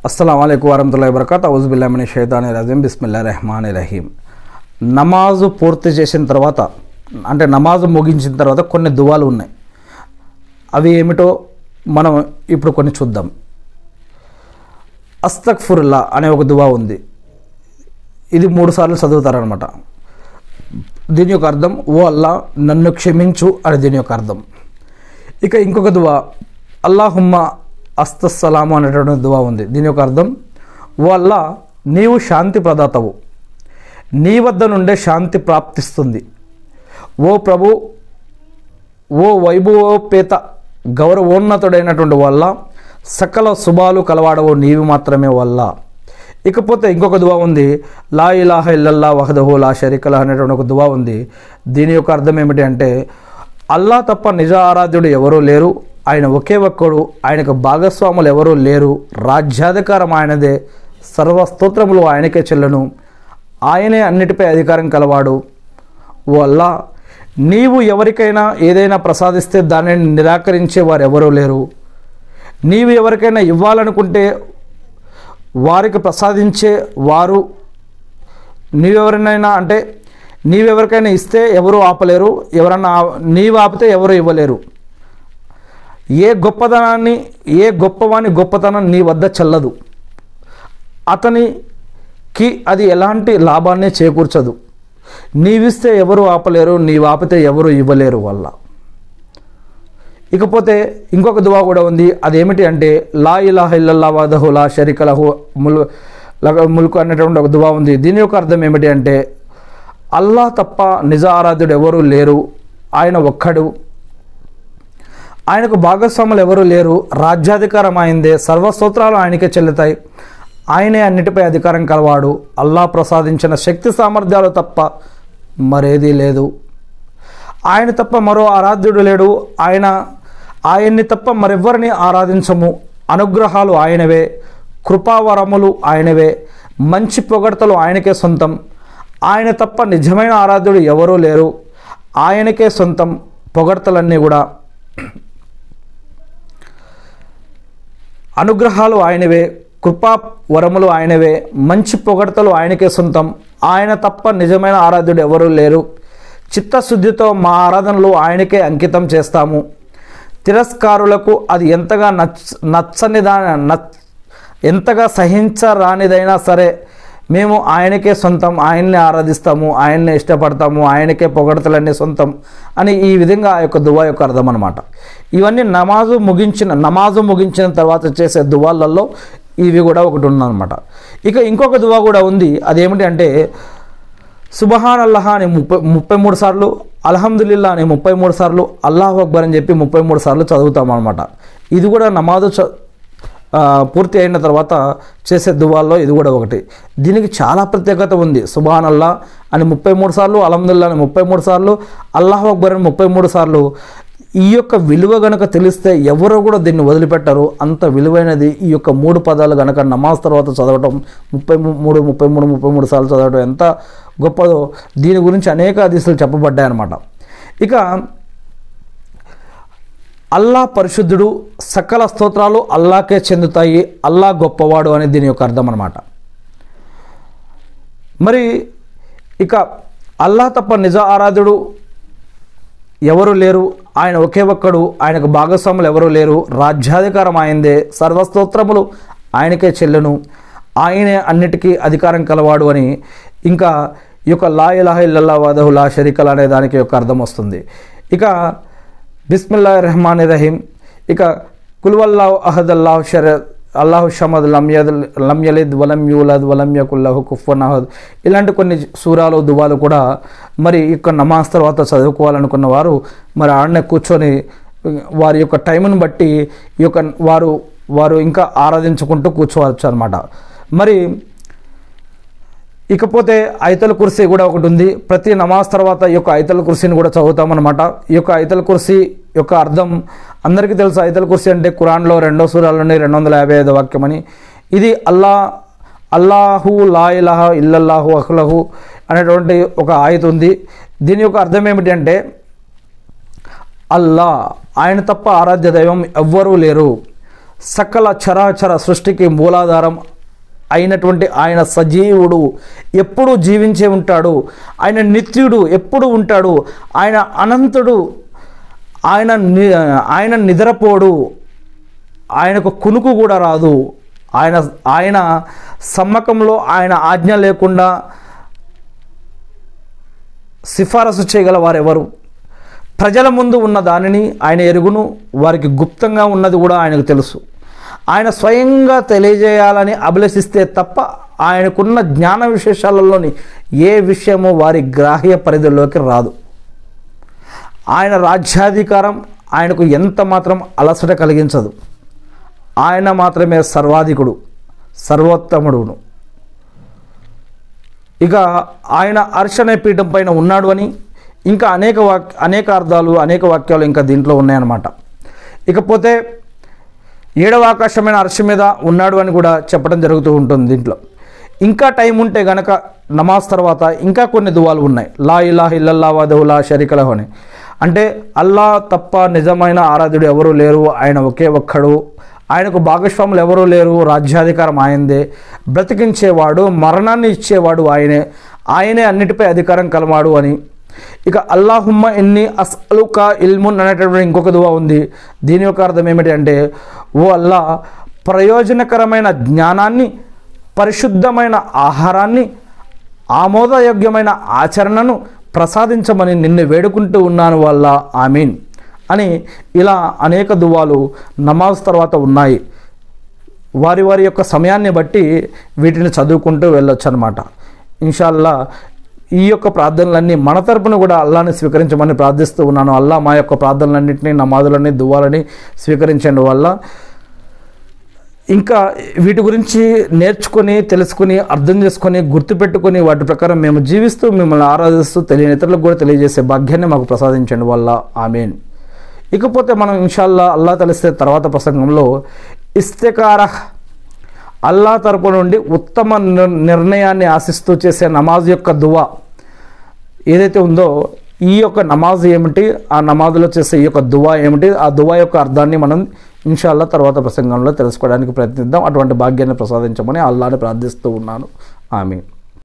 అస్సలాము అలైకుం వరహ్మతుల్లాహి వబరకాతుహు. అవుజు బిల్లాహి మినష్ షైతానిర్ రజీం. బిస్మిల్లాహిర్ రహ్మానిర్ రహీం. నమాజు పూర్తి చేసిన తర్వాత అంటే నమాజు ముగించిన తర్వాత కొన్ని దువాలు ఉన్నాయి. అవి ఏమిటో మనం ఇప్పుడు కొన్ని చూద్దాం. అస్తగ్ఫిరుల్లా అనే ఒక దువా ఉంది. ఇది 3 సార్లు చదువుతారనమాట. దీని యొక్క అర్థం ఓ అల్లా నన్ను క్షమించు అని దీని యొక్క అర్థం. ఇక ఇంకొక దువా అల్లాహుమ్మ అస్తస్సలాము అనేటువంటి దువా ఉంది. దీని యొక్క అర్థం ఓ అల్లా నీవు శాంతి ప్రదాతవు, నీ వద్ద నుండే శాంతి ప్రాప్తిస్తుంది. ఓ ప్రభు, ఓ వైభవోపేత గౌరవోన్నతుడైనటువంటి వల్ల సకల శుభాలు కలవాడవు నీవు మాత్రమే వల్ల. ఇకపోతే ఇంకొక దువా ఉంది, లా ఇలాహ ఇల్లల్లా వహదహు లా షరీక లహు అనేటువంటి ఒక దువా ఉంది. దీని యొక్క అర్థం ఏమిటి అంటే అల్లా తప్ప నిజ ఆరాధ్యుడు ఎవరూ లేరు, ఆయన ఒకే ఒక్కడు, ఆయనకు భాగస్వాములు ఎవరూ లేరు, రాజ్యాధికారం ఆయనదే, సర్వస్తోత్రములు ఆయనకే చెల్లును, ఆయనే అన్నిటిపై అధికారం కలవాడు. ఓ అల్లా, నీవు ఎవరికైనా ఏదైనా ప్రసాదిస్తే దానిని నిరాకరించే వారు ఎవరూ లేరు. నీవు ఎవరికైనా ఇవ్వాలనుకుంటే వారికి ప్రసాదించే వారు, నీవెవరికైనా ఇస్తే ఎవరు ఆపలేరు, ఎవరన్నా నీవు ఆపితే ఎవరు ఇవ్వలేరు. ఏ గొప్పవాని గొప్పతనం నీ వద్ద చెల్లదు, అతనికి అది ఎలాంటి లాభాన్ని చేకూర్చదు. నీవిస్తే ఎవరు ఆపలేరు, నీవు ఆపితే ఎవరు ఇవ్వలేరు వల్ల. ఇకపోతే ఇంకొక దువా కూడా ఉంది. అదేమిటి అంటే లా ఇలాహ ఇల్లల్లా వహదహు లా షరీక లహు ముల్కు అనేటువంటి ఒక దువా ఉంది. దీని యొక్క అర్థం ఏమిటి అంటే అల్లా తప్ప నిజ ఆరాధ్యుడు ఎవరూ లేరు, ఆయన ఒక్కడు, ఆయనకు భాగస్వాములు ఎవరూ లేరు, రాజ్యాధికారం ఆయనదే, సర్వస్తోత్రాలు ఆయనకే చెల్లుతాయి, ఆయనే అన్నిటిపై అధికారం కలవాడు, అల్లా ప్రసాదించిన శక్తి సామర్థ్యాలు తప్ప మరేదీ లేదు, ఆయన తప్ప మరో ఆరాధ్యుడు లేడు, ఆయన్ని తప్ప మరెవ్వరిని ఆరాధించము, అనుగ్రహాలు ఆయనవే, కృపావరములు ఆయనవే, మంచి పొగడ్తలు ఆయనకే సొంతం, ఆయన తప్ప నిజమైన ఆరాధ్యుడు ఎవరూ లేరు, ఆయనకే సొంతం పొగడ్తలన్నీ కూడా, అనుగ్రహాలు ఆయనవే, కృపా వరములు ఆయనవే, మంచి పొగడ్తలు ఆయనకే సొంతం, ఆయన తప్ప నిజమైన ఆరాధ్యుడు ఎవరూ లేరు, చిత్తశుద్ధితో మా ఆరాధనలు ఆయనకే అంకితం చేస్తాము, తిరస్కారులకు అది ఎంతగా సహించరానిదైనా సరే మేము ఆయనకే సొంతం, ఆయన్నే ఆరాధిస్తాము, ఆయన్నే ఇష్టపడతాము, ఆయనకే పొగడతలన్నీ సొంతం అని ఈ విధంగా ఆ యొక్క దువా యొక్క అర్థం అనమాట. ఇవన్నీ నమాజు ముగించిన తర్వాత చేసే దువాలలో ఇవి కూడా ఒకటి ఉందన్నమాట. ఇక ఇంకొక దువా కూడా ఉంది. అదేమిటి అంటే సుబహాన్ అల్లాహ్ అని 33 సార్లు, అల్హమ్దులిల్లా అని 33 సార్లు, అల్లాహు అక్బర్ అని చెప్పి 33 సార్లు చదువుతామన్నమాట. ఇది కూడా నమాజు పూర్తి అయిన తర్వాత చేసే దువాల్లో ఇది కూడా ఒకటి. దీనికి చాలా ప్రత్యేకత ఉంది. సుబ్హాన్ అల్లా అని 33 సార్లు, అల్హమ్దులిల్లా అని 33 సార్లు, అల్లాహు అక్బర్ అని 33 సార్లు. ఈ యొక్క విలువ గనక తెలిస్తే ఎవరో కూడా దీన్ని వదిలిపెట్టరు, అంత విలువైనది. ఈ యొక్క 3 పదాలు గనక నమాజ్ తర్వాత చదవటం 33 సార్లు చదవటం ఎంత గొప్పదో దీని గురించి అనేక హదీసులు చెప్పబడ్డాయన్నమాట. ఇక అల్లా పరిశుద్ధుడు, సకల స్తోత్రాలు అల్లాకే చెందుతాయి, అల్లా గొప్పవాడు అని దీని యొక్క అర్థం అన్నమాట. మరి ఇక అల్లా తప్ప నిజ ఆరాధ్యుడు ఎవరు లేరు, ఆయన ఒకే ఒక్కడు, ఆయనకు భాగస్వాములు ఎవరూ లేరు, రాజ్యాధికారం ఆయనదే, సర్వస్తోత్రములు ఆయనకే చెల్లును, ఆయనే అన్నిటికీ అధికారం కలవాడు అని ఇంకా ఈ యొక్క లా ఇలాహ ఇల్లల్లా వహదహు లా షరీక లహు అనే దానికి యొక్క అర్థం వస్తుంది. ఇక బిస్మిల్లాహిర్ రహ్మానిర్ రహీం, ఇక కుల్ హువల్లాహు అహద్ అల్లాహు షమద్ లం యలిద్ వలం యూలద్ వలం యకుల్ లహు కుఫువన్ అహద్, ఇలాంటి కొన్ని సూరాలు దువాలు కూడా మరి యొక్క నమాజ్ తర్వాత చదువుకోవాలనుకున్న వారు మరి ఆడనే కూర్చొని వారి యొక్క టైంను బట్టి ఈ యొక్క వారు ఇంకా ఆరాధించుకుంటూ కూర్చోవచ్చు అనమాట. మరి ఇకపోతే ఐతల్ కుర్సీ కూడా ఒకటి ఉంది. ప్రతి నమాజ్ తర్వాత ఈ యొక్క ఐతల్ కుర్సీని కూడా చదువుతామన్నమాట. ఈ యొక్క ఐతల్ కుర్సీ యొక్క అర్థం అందరికీ తెలుసు. ఐతల్ కుర్సీ అంటే ఖురాన్లో 2వ సూరాలోని 255వ వాక్యం అని. ఇది అల్లాహు లా ఇలాహ ఇల్లల్లాహు అహ్లహు అనేటువంటి ఒక ఆయత ఉంది. దీని యొక్క అర్థం ఏమిటి అంటే అల్లా, ఆయన తప్ప ఆరాధ్య దైవం ఎవ్వరూ లేరు, సకల చరాచర సృష్టికి మూలాధారం అయినటువంటి ఆయన సజీవుడు, ఎప్పుడూ జీవించే ఉంటాడు. ఆయన నిత్యుడు, ఎప్పుడు ఉంటాడు. ఆయన అనంతుడు, ఆయన నిద్రపోడు, ఆయనకు కునుకు కూడా రాదు. ఆయన సమ్మకంలో ఆయన ఆజ్ఞ లేకుండా సిఫారసు చేయగల వారెవరు? ప్రజల ముందు ఉన్న దానిని ఆయన ఎరుగును, వారికి గుప్తంగా ఉన్నది కూడా ఆయనకు తెలుసు. ఆయన స్వయంగా తెలియజేయాలని అభిలషిస్తే తప్ప ఆయనకున్న జ్ఞాన విశేషాలలోని ఏ విషయమో వారి గ్రాహ్య పరిధిలోకి రాదు. ఆయన రాజ్యాధికారం ఆయనకు ఎంత మాత్రం అలసట కలిగించదు. ఆయన మాత్రమే సర్వాధికుడు, సర్వోత్తముడును. ఇక ఆయన అర్షణ పీఠం పైన ఉన్నాడు అని ఇంకా అనేక అర్థాలు, అనేక వాక్యాలు ఇంకా దీంట్లో ఉన్నాయన్నమాట. ఇకపోతే 7వ ఆకాశమైన అర్ష మీద ఉన్నాడు అని కూడా చెప్పడం జరుగుతూ ఉంటుంది. దీంట్లో ఇంకా టైం ఉంటే గనక నమాజ్ తర్వాత ఇంకా కొన్ని దువాలు ఉన్నాయి. లా ఇలాహ ఇల్లల్లాహు వహదహు లా షరీక లహు అని, అంటే అల్లా తప్ప నిజమైన ఆరాధ్యుడు ఎవరూ లేరు, ఆయన ఒకే ఒక్కడు, ఆయనకు భాగస్వాములు ఎవరూ లేరు, రాజ్యాధికారం ఆయనదే, బ్రతికించేవాడు, మరణాన్ని ఇచ్చేవాడు ఆయనే అన్నిటిపై అధికారం కలవాడు అని. ఇక అల్లాహుమ్మ ఇన్ని అస్అలుకా ఇల్మున్ అనేటటువంటి ఇంకొక దువా ఉంది. దీని యొక్క అర్థం ఏమిటి అంటే, ఓ అల్లా, ప్రయోజనకరమైన జ్ఞానాన్ని, పరిశుద్ధమైన ఆహారాన్ని, ఆమోదయోగ్యమైన ఆచరణను ప్రసాదించమని నిన్ను వేడుకుంటూ ఉన్నాను వల్ల ఆమీన్ అని. ఇలా అనేక దువాలు నమాజ్ తర్వాత ఉన్నాయి. వారి వారి యొక్క సమయాన్ని బట్టి వీటిని చదువుకుంటూ వెళ్ళొచ్చు అనమాట. ఇన్షాల్లా ఈ యొక్క ప్రార్థనలన్నీ మన తరపున కూడా అల్లాని స్వీకరించమని ప్రార్థిస్తూ ఉన్నాను. అల్లా మా యొక్క ప్రార్థనలన్నింటినీ, నమాజులని, దువాలని స్వీకరించండి వల్ల. ఇంకా వీటి గురించి నేర్చుకొని, తెలుసుకొని, అర్థం చేసుకొని, గుర్తుపెట్టుకొని వాటి ప్రకారం మేము జీవిస్తూ మిమ్మల్ని ఆరాధిస్తూ తెలియని ఇతరులకు కూడా తెలియజేసే భాగ్యాన్ని మాకు ప్రసాదించండి వల్ల ఆమీన్. ఇకపోతే మనం ఇన్షాల్లా అల్లా తెలిస్తే తర్వాత ప్రసంగంలో ఇస్తిఖారా, అల్లా తరపు నుండి ఉత్తమ నిర్ణయాన్ని ఆశిస్తూ చేసే నమాజ్ యొక్క దువా ఏదైతే ఉందో, ఈ యొక్క నమాజ్ ఏమిటి, ఆ నమాజ్లో చేసే ఈ యొక్క దువా ఏమిటి, ఆ దువా యొక్క అర్థాన్ని మనం ఇన్షాల్లా తర్వాత ప్రసంగంలో తెలుసుకోవడానికి ప్రయత్నిద్దాం. అటువంటి భాగ్యాన్ని ప్రసాదించమని అల్లాని ప్రార్థిస్తూ ఉన్నాను. ఆమీన్.